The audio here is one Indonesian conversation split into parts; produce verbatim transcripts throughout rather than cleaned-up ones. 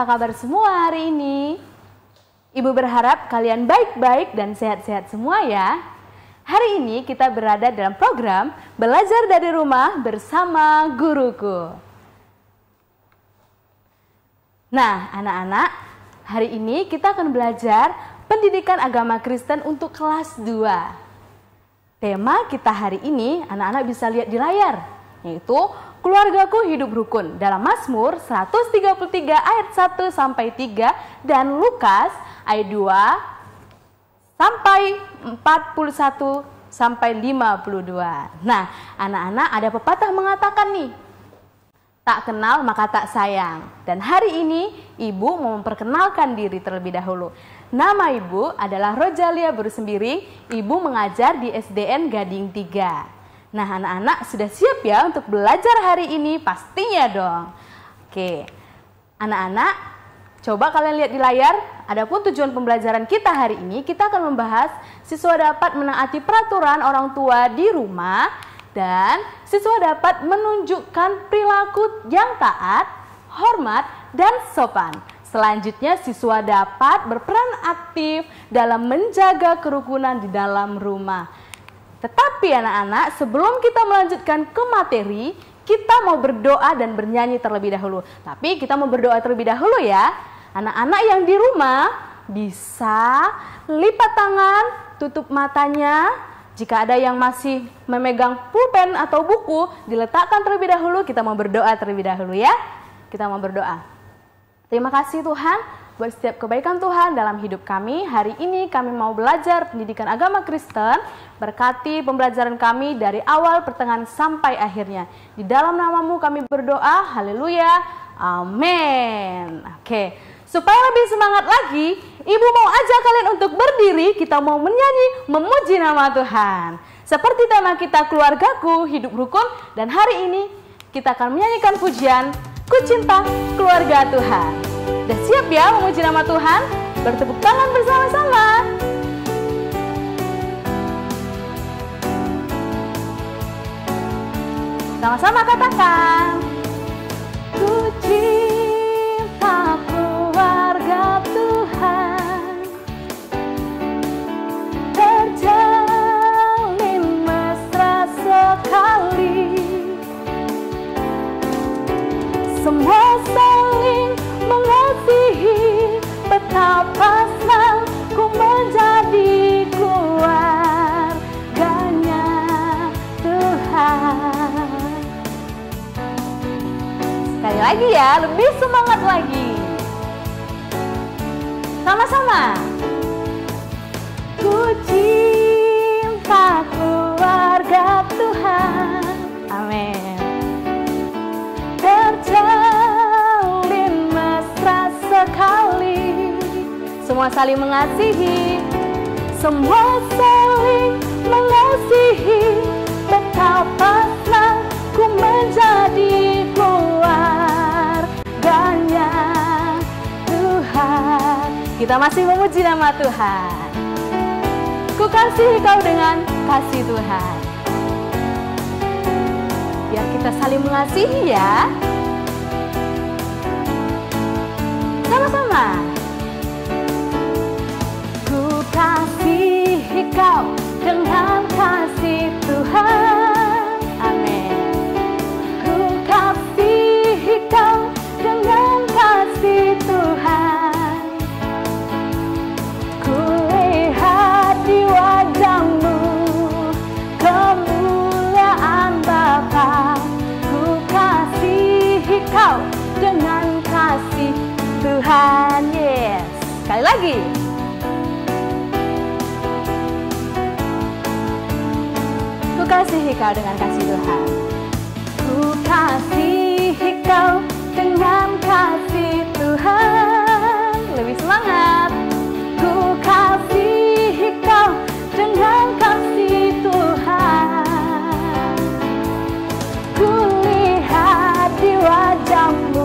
apa kabar semua hari ini? Ibu berharap kalian baik-baik dan sehat-sehat semua ya. Hari ini kita berada dalam program Belajar dari Rumah bersama Guruku. Nah, anak-anak, hari ini kita akan belajar pendidikan agama Kristen untuk kelas dua. Tema kita hari ini anak-anak bisa lihat di layar, yaitu Keluargaku Hidup Rukun dalam Mazmur seratus tiga puluh tiga ayat satu sampai tiga dan Lukas ayat dua sampai empat puluh satu sampai lima puluh dua. Nah, anak-anak, ada pepatah mengatakan nih, tak kenal maka tak sayang. Dan hari ini Ibu mau memperkenalkan diri terlebih dahulu. Nama Ibu adalah Rojalia Berusembiri. Ibu mengajar di S D N Gading tiga. Nah, anak-anak sudah siap ya untuk belajar hari ini? Pastinya dong. Oke, anak-anak, coba kalian lihat di layar. Adapun tujuan pembelajaran kita hari ini, kita akan membahas siswa dapat menaati peraturan orang tua di rumah dan siswa dapat menunjukkan perilaku yang taat, hormat, dan sopan. Selanjutnya, siswa dapat berperan aktif dalam menjaga kerukunan di dalam rumah. Tetapi anak-anak, sebelum kita melanjutkan ke materi, kita mau berdoa dan bernyanyi terlebih dahulu. Tapi kita mau berdoa terlebih dahulu ya. Anak-anak yang di rumah bisa lipat tangan, tutup matanya. Jika ada yang masih memegang pulpen atau buku, diletakkan terlebih dahulu. Kita mau berdoa terlebih dahulu ya. Kita mau berdoa. Terima kasih Tuhan buat setiap kebaikan Tuhan dalam hidup kami. Hari ini kami mau belajar pendidikan agama Kristen. Berkati pembelajaran kami dari awal, pertengahan, sampai akhirnya. Di dalam namamu kami berdoa. Haleluya. Amin. Oke, supaya lebih semangat lagi, Ibu mau ajak kalian untuk berdiri. Kita mau menyanyi, memuji nama Tuhan. Seperti tema kita, Keluargaku Hidup Rukun. Dan hari ini kita akan menyanyikan pujian Ku Cinta Keluarga Tuhan. Udah siap ya memuji nama Tuhan? Bertepuk tangan bersama-sama. Sama-sama katakan. Ku cinta keluarga Tuhan, terjalin mesra sekali, semua saling mengasihi, betapa senang ku menjadi keluarganya Tuhan. Sekali lagi ya, lebih semangat lagi. Sama-sama. Ku cinta keluarga Tuhan. Amin. Terjalin mesra sekali, semua saling mengasihi, semua saling mengasihi, betapa senang ku menjadi keluarganya Tuhan. Kita masih memuji nama Tuhan. Ku kasihi kau dengan kasih Tuhan. Biar kita saling mengasihi ya. Sama-sama. Ku kasihi kau dengan kasih Tuhan. Amin. Ku kasihi kau dengan kasih Tuhan. Ku lihat di wajahmu kemuliaan Bapa. Ku kasihi kau dengan kasih Tuhan. Yes. Sekali lagi. Ku kasihi kau dengan kasih Tuhan. Ku kasihi kau dengan kasih Tuhan. Lebih semangat. Ku kasihi kau dengan kasih Tuhan. Ku lihat di wajahmu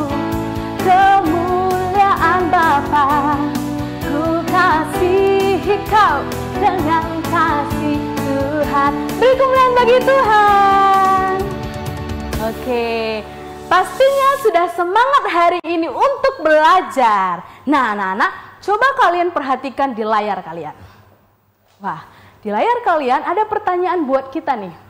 kemuliaan Bapa. Ku kasihi kau dengan kasih Tuhan. Beri kemuliaan bagi Tuhan. Oke, Pastinya sudah semangat hari ini untuk belajar. Nah, anak-anak, coba kalian perhatikan di layar kalian. Wah, di layar kalian ada pertanyaan buat kita nih.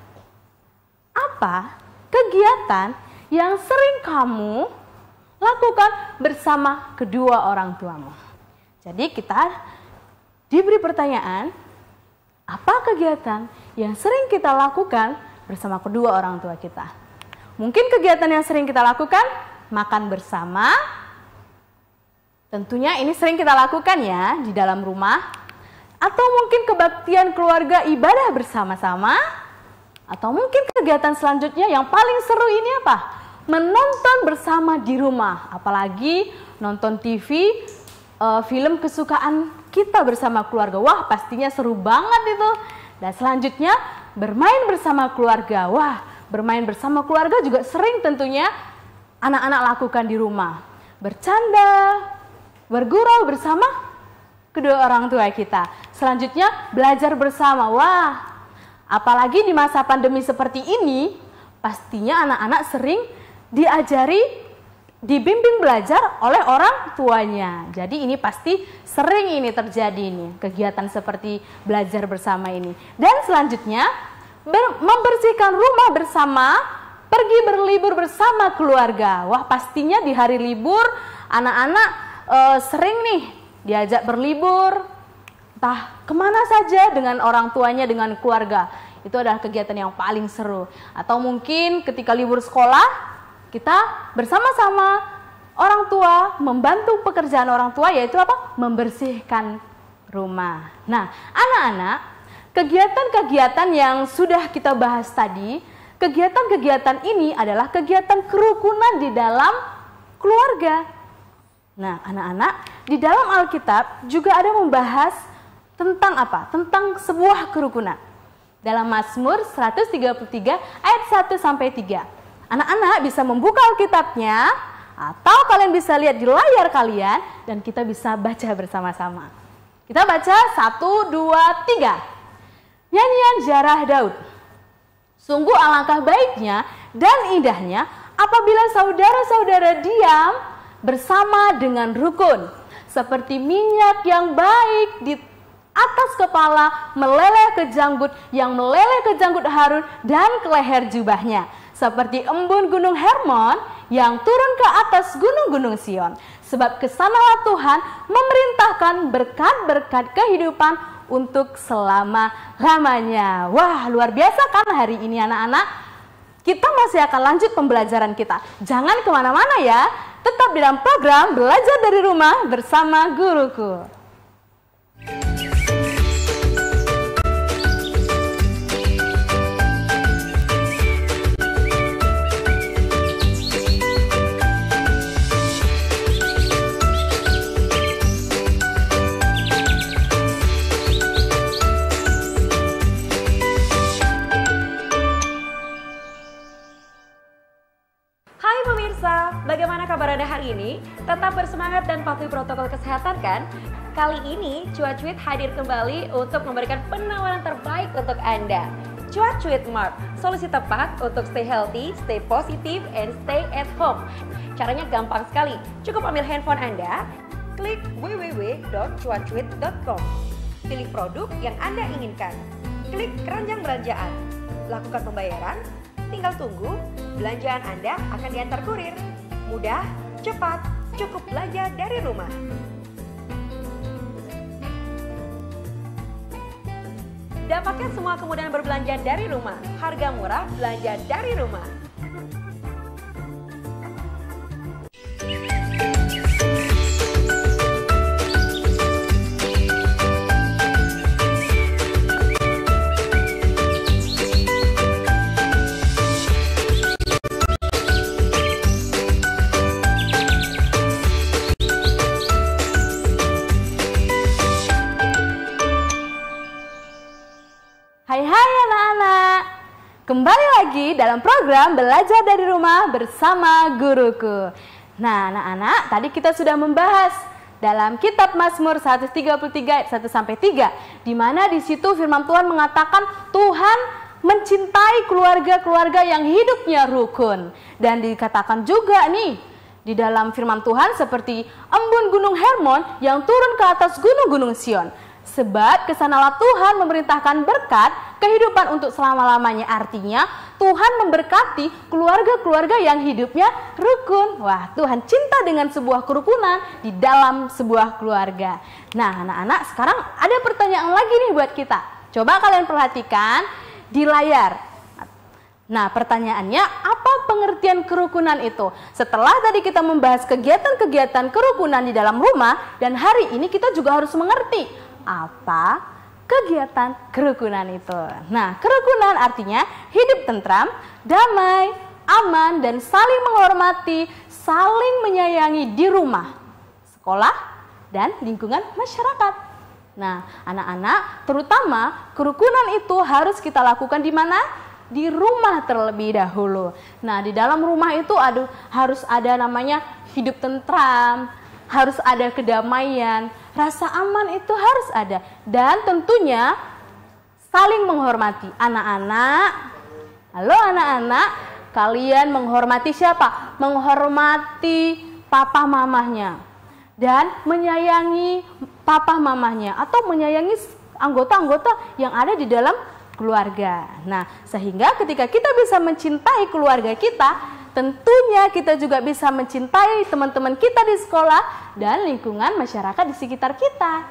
Apa kegiatan yang sering kamu lakukan bersama kedua orang tuamu? Jadi kita diberi pertanyaan, apa kegiatan yang sering kita lakukan bersama kedua orang tua kita? Mungkin kegiatan yang sering kita lakukan, makan bersama. Tentunya ini sering kita lakukan ya di dalam rumah. Atau mungkin kebaktian keluarga ibadah bersama-sama. Atau mungkin kegiatan selanjutnya yang paling seru ini apa? Menonton bersama di rumah. Apalagi nonton T V, uh, film kesukaan kita bersama keluarga. Wah, pastinya seru banget itu. Dan selanjutnya bermain bersama keluarga. Wah, bermain bersama keluarga juga sering tentunya anak-anak lakukan di rumah. Bercanda, bergurau bersama kedua orang tua kita. Selanjutnya belajar bersama. Wah, apalagi di masa pandemi seperti ini, pastinya anak-anak sering diajari, dibimbing belajar oleh orang tuanya. Jadi ini pasti sering ini terjadi nih, kegiatan seperti belajar bersama ini. Dan selanjutnya membersihkan rumah bersama, pergi berlibur bersama keluarga. Wah, pastinya di hari libur anak-anak e, sering nih diajak berlibur, entah kemana saja dengan orang tuanya, dengan keluarga. Itu adalah kegiatan yang paling seru. Atau mungkin ketika libur sekolah, kita bersama-sama orang tua membantu pekerjaan orang tua, yaitu apa? Membersihkan rumah. Nah, anak-anak, kegiatan-kegiatan yang sudah kita bahas tadi, kegiatan-kegiatan ini adalah kegiatan kerukunan di dalam keluarga. Nah, anak-anak, di dalam Alkitab juga ada membahas tentang apa? Tentang sebuah kerukunan. Dalam Mazmur seratus tiga puluh tiga ayat satu sampai tiga. Anak-anak bisa membuka Alkitabnya atau kalian bisa lihat di layar kalian dan kita bisa baca bersama-sama. Kita baca satu, dua, tiga. Nyanyian Zarah Daud. Sungguh alangkah baiknya dan indahnya apabila saudara-saudara diam bersama dengan rukun. Seperti minyak yang baik di atas kepala meleleh ke janggut, yang meleleh ke janggut Harun dan ke leher jubahnya. Seperti embun gunung Hermon yang turun ke atas gunung-gunung Sion. Sebab kesanalah Tuhan memerintahkan berkat-berkat kehidupan untuk selama-lamanya. Wah, luar biasa kan hari ini anak-anak? Kita masih akan lanjut pembelajaran kita. Jangan kemana-mana ya. Tetap di dalam program Belajar dari Rumah bersama Guruku. Bagaimana kabar Anda hari ini? Tetap bersemangat dan patuhi protokol kesehatan kan? Kali ini Cuacuit hadir kembali untuk memberikan penawaran terbaik untuk Anda. Cuacuit Mart, solusi tepat untuk stay healthy, stay positive, and stay at home. Caranya gampang sekali, cukup ambil handphone Anda, klik w w w dot cuacuit dot com, pilih produk yang Anda inginkan, klik keranjang belanjaan, lakukan pembayaran, tinggal tunggu, belanjaan Anda akan diantar kurir. Mudah, cepat, cukup belanja dari rumah. Dapatkan semua kemudahan berbelanja dari rumah. Harga murah, belanja dari rumah. Hai hai anak-anak, kembali lagi dalam program Belajar dari Rumah bersama Guruku. Nah anak-anak, tadi kita sudah membahas dalam kitab Mazmur seratus tiga puluh tiga ayat satu sampai tiga, di mana di situ firman Tuhan mengatakan Tuhan mencintai keluarga-keluarga yang hidupnya rukun. Dan dikatakan juga nih di dalam firman Tuhan seperti embun gunung Hermon yang turun ke atas gunung-gunung Sion. Sebab kesanalah Tuhan memerintahkan berkat kehidupan untuk selama-lamanya. Artinya Tuhan memberkati keluarga-keluarga yang hidupnya rukun. Wah, Tuhan cinta dengan sebuah kerukunan di dalam sebuah keluarga. Nah, anak-anak, sekarang ada pertanyaan lagi nih buat kita. Coba kalian perhatikan di layar. Nah, pertanyaannya, apa pengertian kerukunan itu? Setelah tadi kita membahas kegiatan-kegiatan kerukunan di dalam rumah, dan hari ini kita juga harus mengerti apa kegiatan kerukunan itu. Nah, kerukunan artinya hidup tentram, damai, aman, dan saling menghormati, saling menyayangi di rumah, sekolah, dan lingkungan masyarakat. Nah, anak-anak, terutama kerukunan itu harus kita lakukan di mana? Di rumah terlebih dahulu. Nah, di dalam rumah itu aduh, harus ada namanya hidup tentram, harus ada kedamaian, rasa aman itu harus ada. Dan tentunya saling menghormati. Anak-anak, halo anak-anak, kalian menghormati siapa? Menghormati papa mamahnya. Dan menyayangi papa mamahnya. Atau menyayangi anggota-anggota yang ada di dalam keluarga. Nah, sehingga ketika kita bisa mencintai keluarga kita, tentunya kita juga bisa mencintai teman-teman kita di sekolah dan lingkungan masyarakat di sekitar kita.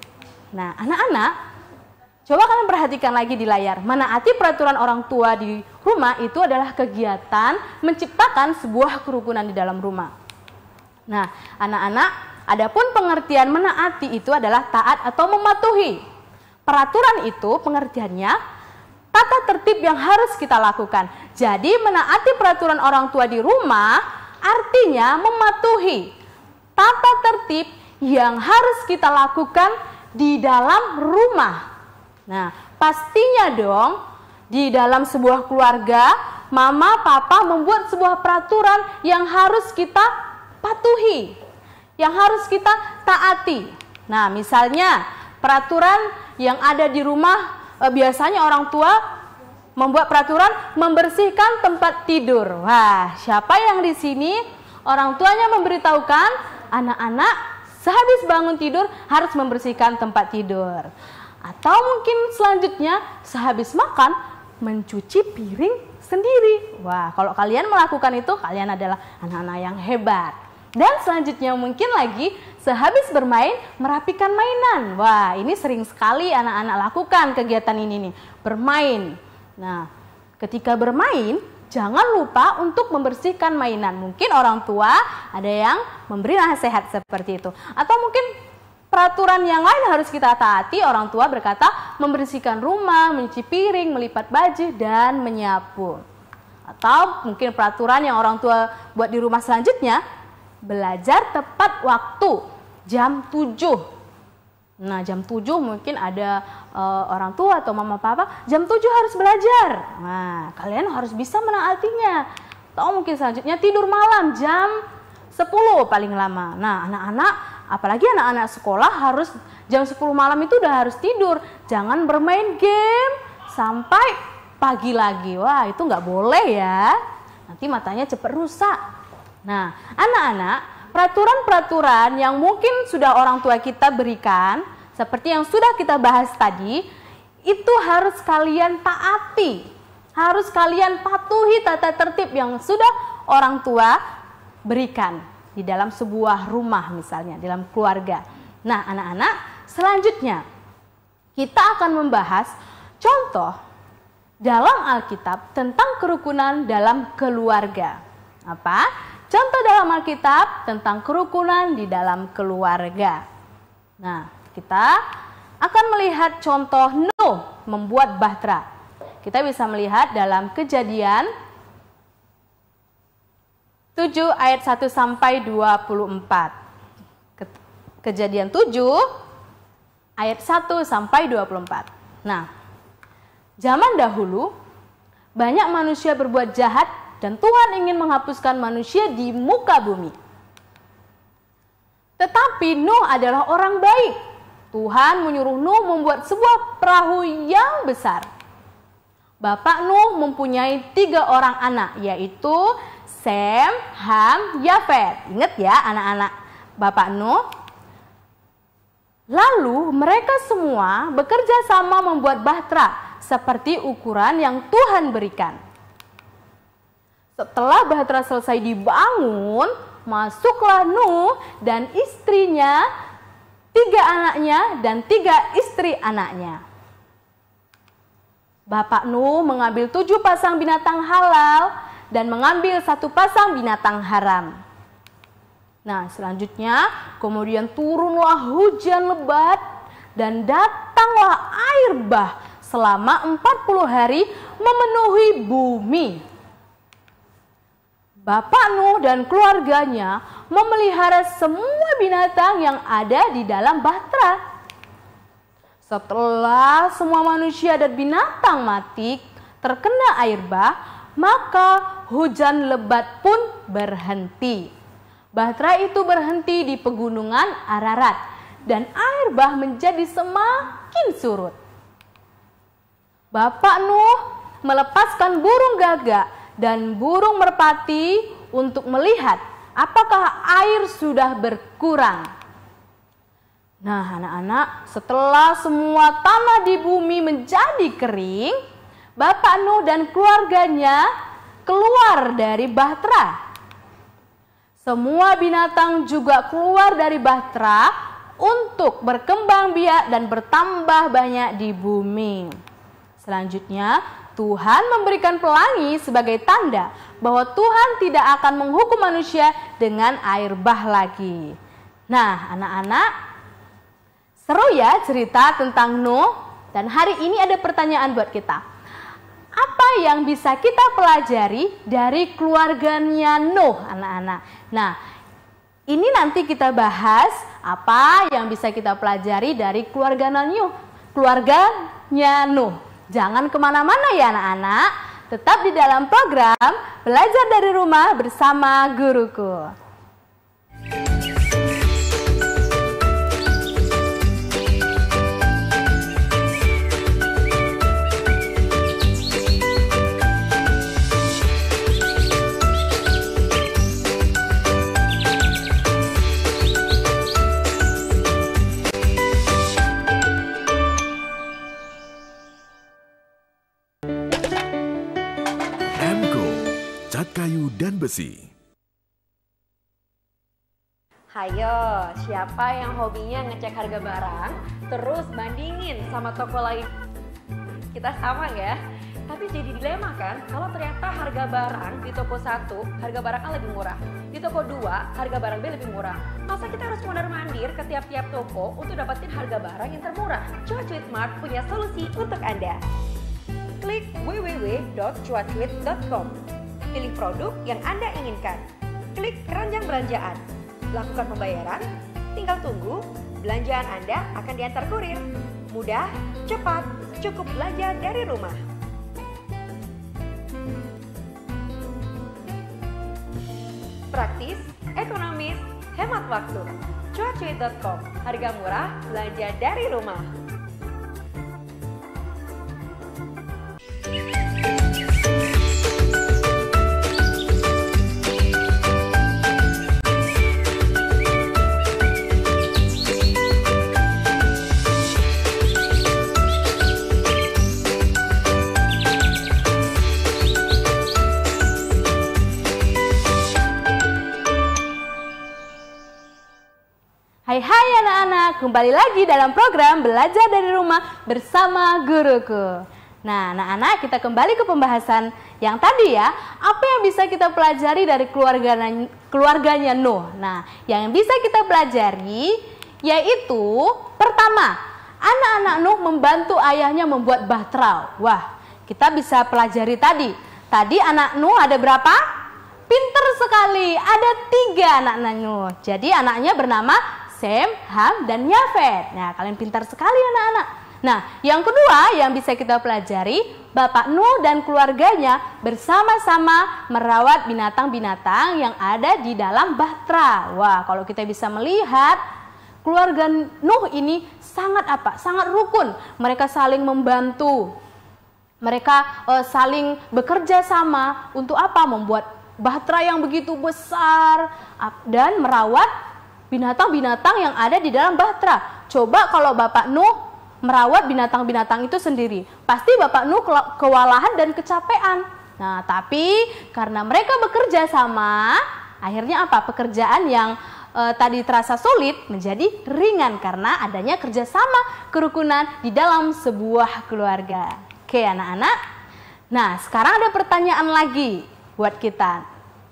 Nah, anak-anak, coba kalian perhatikan lagi di layar. Menaati peraturan orang tua di rumah itu adalah kegiatan menciptakan sebuah kerukunan di dalam rumah. Nah, anak-anak, adapun pengertian menaati itu adalah taat atau mematuhi. Peraturan itu pengertiannya tata tertib yang harus kita lakukan. Jadi menaati peraturan orang tua di rumah artinya mematuhi tata tertib yang harus kita lakukan di dalam rumah. Nah, pastinya dong di dalam sebuah keluarga, mama, papa membuat sebuah peraturan yang harus kita patuhi, yang harus kita taati. Nah, misalnya peraturan yang ada di rumah, E, biasanya orang tua membuat peraturan membersihkan tempat tidur. Wah, siapa yang di sini orang tuanya memberitahukan anak-anak sehabis bangun tidur harus membersihkan tempat tidur. Atau mungkin selanjutnya sehabis makan mencuci piring sendiri. Wah, kalau kalian melakukan itu, kalian adalah anak-anak yang hebat. Dan selanjutnya mungkin lagi sehabis bermain merapikan mainan. Wah, ini sering sekali anak-anak lakukan kegiatan ini nih, bermain. Nah, ketika bermain jangan lupa untuk membersihkan mainan. Mungkin orang tua ada yang memberi nasihat seperti itu. Atau mungkin peraturan yang lain harus kita taati. Orang tua berkata membersihkan rumah, mencuci piring, melipat baju, dan menyapu. Atau mungkin peraturan yang orang tua buat di rumah selanjutnya, belajar tepat waktu jam tujuh. Nah, jam tujuh mungkin ada e, orang tua atau mama papa jam tujuh harus belajar. Nah, kalian harus bisa menaatinya. Atau mungkin selanjutnya tidur malam jam sepuluh paling lama. Nah, anak-anak, apalagi anak-anak sekolah harus jam sepuluh malam itu udah harus tidur. Jangan bermain game sampai pagi lagi. Wah, itu nggak boleh ya. Nanti matanya cepat rusak. Nah, anak-anak, peraturan-peraturan yang mungkin sudah orang tua kita berikan, seperti yang sudah kita bahas tadi, itu harus kalian taati. Harus kalian patuhi tata tertib yang sudah orang tua berikan di dalam sebuah rumah misalnya, dalam keluarga. Nah, anak-anak, selanjutnya kita akan membahas contoh dalam Alkitab tentang kerukunan dalam keluarga. Apa? Contoh dalam Alkitab tentang kerukunan di dalam keluarga. Nah, kita akan melihat contoh Nuh membuat bahtera. Kita bisa melihat dalam Kejadian tujuh ayat satu sampai dua puluh empat. Kejadian tujuh ayat satu sampai dua puluh empat. Nah, zaman dahulu banyak manusia berbuat jahat dan Tuhan ingin menghapuskan manusia di muka bumi. Tetapi Nuh adalah orang baik. Tuhan menyuruh Nuh membuat sebuah perahu yang besar. Bapak Nuh mempunyai tiga orang anak, yaitu Sem, Ham, Yafet. Ingat ya anak-anak Bapak Nuh. Lalu mereka semua bekerja sama membuat bahtera seperti ukuran yang Tuhan berikan. Setelah bahtera selesai dibangun, masuklah Nuh dan istrinya, tiga anaknya dan tiga istri anaknya. Bapak Nuh mengambil tujuh pasang binatang halal dan mengambil satu pasang binatang haram. Nah, selanjutnya kemudian turunlah hujan lebat dan datanglah air bah selama empat puluh hari memenuhi bumi. Bapak Nuh dan keluarganya memelihara semua binatang yang ada di dalam bahtera. Setelah semua manusia dan binatang mati terkena air bah, maka hujan lebat pun berhenti. Bahtera itu berhenti di pegunungan Ararat dan air bah menjadi semakin surut. Bapak Nuh melepaskan burung gagak dan burung merpati untuk melihat apakah air sudah berkurang. Nah anak-anak, setelah semua tanah di bumi menjadi kering, Bapak Nuh dan keluarganya keluar dari bahtera. Semua binatang juga keluar dari bahtera untuk berkembang biak dan bertambah banyak di bumi. Selanjutnya, Tuhan memberikan pelangi sebagai tanda bahwa Tuhan tidak akan menghukum manusia dengan air bah lagi. Nah, anak-anak, seru ya cerita tentang Nuh, dan hari ini ada pertanyaan buat kita. Apa yang bisa kita pelajari dari keluarganya Nuh, anak-anak? Nah, ini nanti kita bahas apa yang bisa kita pelajari dari keluarganya Nuh. Keluarganya Nuh. Jangan kemana-mana ya anak-anak, tetap di dalam program Belajar dari Rumah bersama Guruku. Kayu dan besi. Hayo, siapa yang hobinya ngecek harga barang, terus bandingin sama toko lain? Kita sama ya, tapi jadi dilema kan, kalau ternyata harga barang di toko satu, harga barang A lebih murah. Di toko dua, harga barang B lebih murah. Masa kita harus mondar-mandir ke tiap-tiap toko untuk dapetin harga barang yang termurah? Cuacuit Mart punya solusi untuk Anda. Klik w w w dot cuacuit dot com. Pilih produk yang Anda inginkan. Klik keranjang belanjaan. Lakukan pembayaran, tinggal tunggu, belanjaan Anda akan diantar kurir. Mudah, cepat, cukup belanja dari rumah. Praktis, ekonomis, hemat waktu. cuacuit dot com. Harga murah, belanja dari rumah. Hai hai anak-anak, kembali lagi dalam program Belajar dari Rumah bersama Guruku. Nah anak-anak, kita kembali ke pembahasan yang tadi ya. Apa yang bisa kita pelajari dari keluarganya, keluarganya Nuh? Nah, yang bisa kita pelajari yaitu pertama, anak-anak Nuh membantu ayahnya membuat bahtera. Wah, kita bisa pelajari tadi. Tadi anak Nuh ada berapa? Pinter sekali, ada tiga anak Nuh. Jadi anaknya bernama Sem, Ham, dan Yafet. Nah, kalian pintar sekali anak-anak. Nah, yang kedua yang bisa kita pelajari, Bapak Nuh dan keluarganya bersama-sama merawat binatang-binatang yang ada di dalam bahtera. Wah, kalau kita bisa melihat keluarga Nuh ini sangat apa? Sangat rukun. Mereka saling membantu. Mereka uh, saling bekerja sama untuk apa? Membuat bahtera yang begitu besar dan merawat binatang-binatang yang ada di dalam bahtera. Coba kalau Bapak Nuh merawat binatang-binatang itu sendiri, pasti Bapak Nuh kewalahan dan kecapean. Nah, tapi karena mereka bekerja sama, akhirnya apa? Pekerjaan yang uh, tadi terasa sulit menjadi ringan karena adanya kerjasama kerukunan di dalam sebuah keluarga. Oke anak-anak, nah sekarang ada pertanyaan lagi buat kita.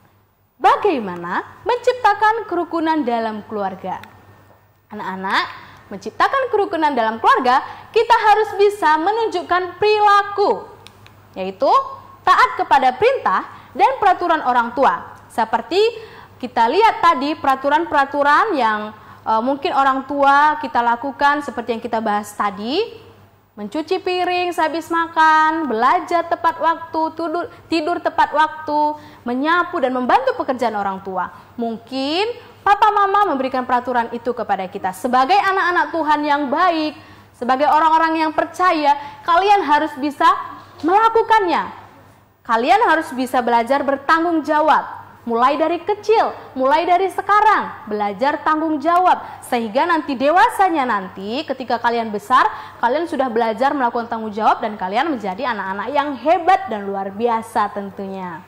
Bagaimana menciptakan kerukunan dalam keluarga? Anak-anak, menciptakan kerukunan dalam keluarga, kita harus bisa menunjukkan perilaku, yaitu taat kepada perintah dan peraturan orang tua. Seperti kita lihat tadi peraturan-peraturan yang e, mungkin orang tua kita lakukan seperti yang kita bahas tadi. Mencuci piring sehabis makan, belajar tepat waktu, tidur, tidur tepat waktu, menyapu dan membantu pekerjaan orang tua. Mungkin papa mama memberikan peraturan itu kepada kita. Sebagai anak-anak Tuhan yang baik, sebagai orang-orang yang percaya, kalian harus bisa melakukannya. Kalian harus bisa belajar bertanggung jawab. Mulai dari kecil, mulai dari sekarang, belajar tanggung jawab. Sehingga nanti dewasanya nanti ketika kalian besar, kalian sudah belajar melakukan tanggung jawab dan kalian menjadi anak-anak yang hebat dan luar biasa tentunya.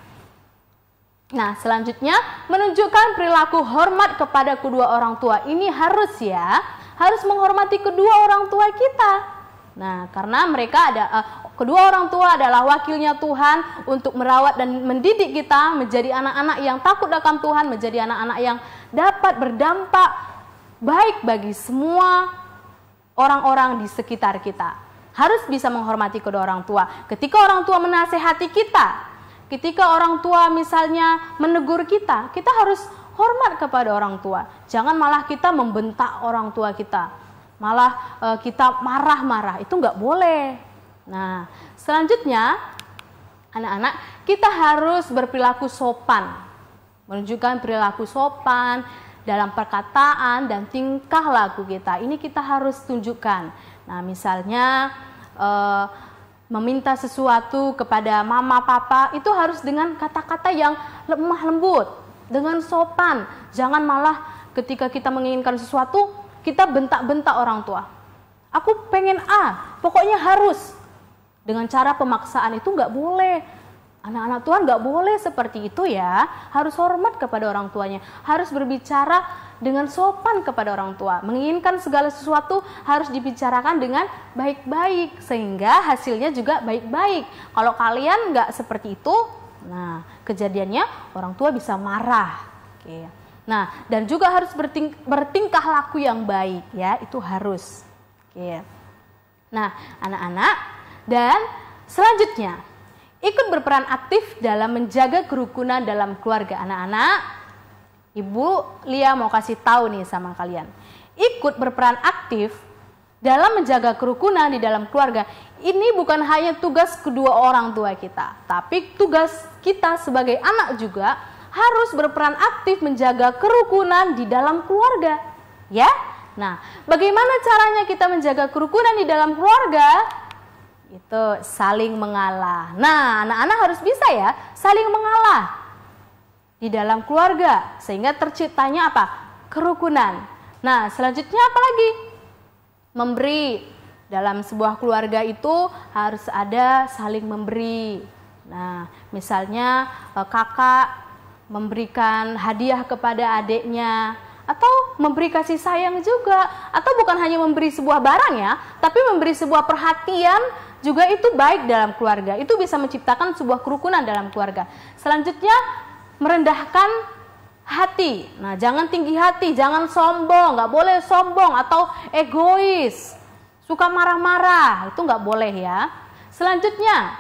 Nah, selanjutnya menunjukkan perilaku hormat kepada kedua orang tua. Ini harus ya, harus menghormati kedua orang tua kita. Nah, karena mereka ada... Uh, Kedua orang tua adalah wakilnya Tuhan untuk merawat dan mendidik kita menjadi anak-anak yang takut akan Tuhan, menjadi anak-anak yang dapat berdampak baik bagi semua orang-orang di sekitar kita. Harus bisa menghormati kedua orang tua. Ketika orang tua menasehati kita, ketika orang tua misalnya menegur kita, kita harus hormat kepada orang tua. Jangan malah kita membentak orang tua kita, malah uh, kita marah-marah, itu nggak boleh. Nah, selanjutnya anak-anak, kita harus berperilaku sopan, menunjukkan perilaku sopan dalam perkataan dan tingkah laku kita. Ini kita harus tunjukkan. Nah, misalnya eh, meminta sesuatu kepada mama papa itu harus dengan kata-kata yang lemah lembut, dengan sopan. Jangan malah ketika kita menginginkan sesuatu kita bentak-bentak orang tua. Aku pengen A, pokoknya harus. Dengan cara pemaksaan itu nggak boleh. Anak-anak Tuhan nggak boleh seperti itu ya. Harus hormat kepada orang tuanya. Harus berbicara dengan sopan kepada orang tua. Menginginkan segala sesuatu harus dibicarakan dengan baik-baik. Sehingga hasilnya juga baik-baik. Kalau kalian nggak seperti itu, nah kejadiannya orang tua bisa marah. Oke. Nah, dan juga harus berting bertingkah laku yang baik ya. Itu harus. Oke. Nah, anak-anak, dan selanjutnya, ikut berperan aktif dalam menjaga kerukunan dalam keluarga. Anak-anak, Ibu Lia mau kasih tahu nih sama kalian. Ikut berperan aktif dalam menjaga kerukunan di dalam keluarga. Ini bukan hanya tugas kedua orang tua kita, tapi tugas kita sebagai anak juga harus berperan aktif menjaga kerukunan di dalam keluarga. Ya? Nah, bagaimana caranya kita menjaga kerukunan di dalam keluarga? Itu saling mengalah. Nah, anak-anak harus bisa ya saling mengalah di dalam keluarga sehingga terciptanya apa? Kerukunan. Nah, selanjutnya apa lagi? Memberi. Dalam sebuah keluarga itu harus ada saling memberi. Nah, misalnya kakak memberikan hadiah kepada adiknya, atau memberi kasih sayang juga, atau bukan hanya memberi sebuah barang ya, tapi memberi sebuah perhatian juga itu baik dalam keluarga. Itu bisa menciptakan sebuah kerukunan dalam keluarga. Selanjutnya, merendahkan hati. Nah, jangan tinggi hati, jangan sombong, nggak boleh sombong atau egois, suka marah-marah, itu nggak boleh ya. Selanjutnya,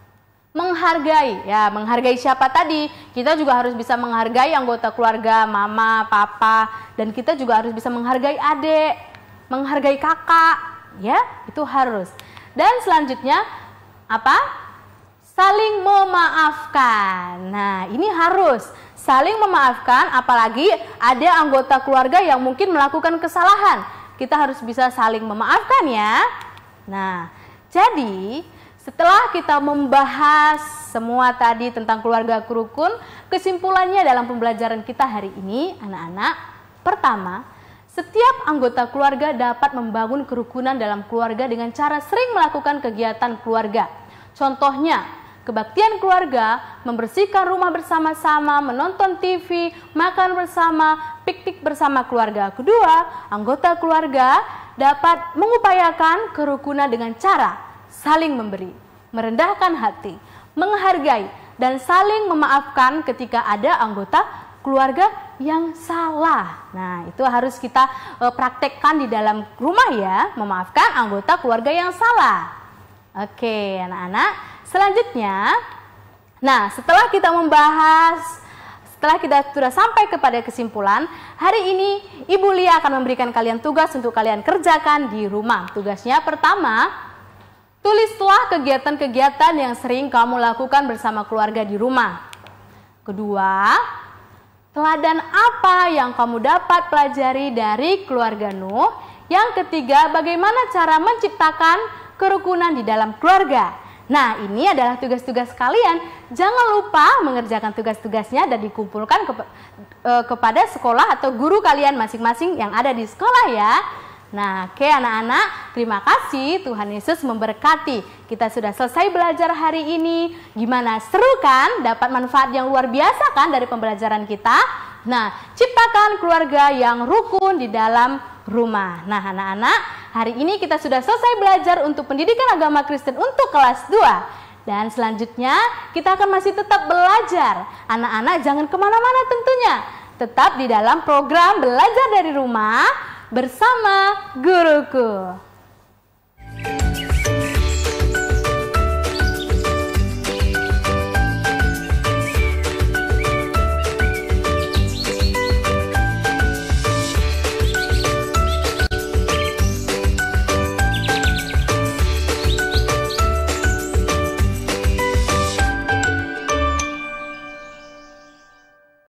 menghargai. Ya, menghargai siapa tadi? Kita juga harus bisa menghargai anggota keluarga, mama, papa, dan kita juga harus bisa menghargai adik, menghargai kakak, ya, itu harus. Dan selanjutnya apa? Saling memaafkan. Nah, ini harus saling memaafkan, apalagi ada anggota keluarga yang mungkin melakukan kesalahan. Kita harus bisa saling memaafkan ya. Nah, jadi Setelah kita membahas semua tadi tentang keluarga rukun, kesimpulannya dalam pembelajaran kita hari ini, anak-anak, pertama, setiap anggota keluarga dapat membangun kerukunan dalam keluarga dengan cara sering melakukan kegiatan keluarga. Contohnya, kebaktian keluarga, membersihkan rumah bersama-sama, menonton T V, makan bersama, piknik bersama keluarga. Kedua, anggota keluarga dapat mengupayakan kerukunan dengan cara saling memberi, merendahkan hati, menghargai, dan saling memaafkan ketika ada anggota keluarga yang salah. Nah, itu harus kita e, praktekkan di dalam rumah ya, memaafkan anggota keluarga yang salah. Oke, anak-anak, selanjutnya, nah setelah kita membahas, setelah kita sudah sampai kepada kesimpulan, hari ini Ibu Lia akan memberikan kalian tugas untuk kalian kerjakan di rumah. Tugasnya pertama, tulislah kegiatan-kegiatan yang sering kamu lakukan bersama keluarga di rumah. Kedua, teladan apa yang kamu dapat pelajari dari keluarga Nuh? Yang ketiga, bagaimana cara menciptakan kerukunan di dalam keluarga? Nah, ini adalah tugas-tugas kalian. Jangan lupa mengerjakan tugas-tugasnya dan dikumpulkan ke, e, kepada sekolah atau guru kalian masing-masing yang ada di sekolah ya. Nah, oke anak-anak, terima kasih, Tuhan Yesus memberkati. Kita sudah selesai belajar hari ini. Gimana, seru kan? Dapat manfaat yang luar biasa kan dari pembelajaran kita? Nah, ciptakan keluarga yang rukun di dalam rumah. Nah, anak-anak, hari ini kita sudah selesai belajar untuk pendidikan agama Kristen untuk kelas dua. Dan selanjutnya kita akan masih tetap belajar. Anak-anak jangan kemana-mana tentunya. Tetap di dalam program belajar dari rumah bersama guruku.